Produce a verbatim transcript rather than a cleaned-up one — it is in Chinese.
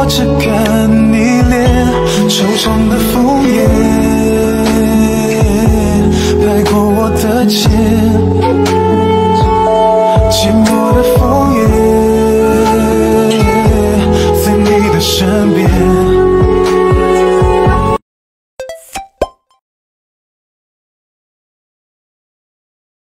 我只跟你恋，手上的枫叶拍过我的肩。